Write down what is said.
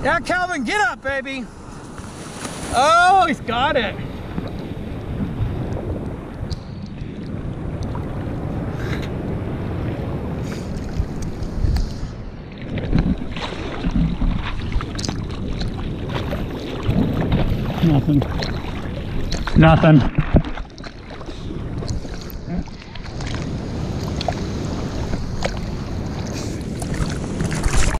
Yeah, Calvin, get up, baby. Oh, he's got it. Nothing. Nothing.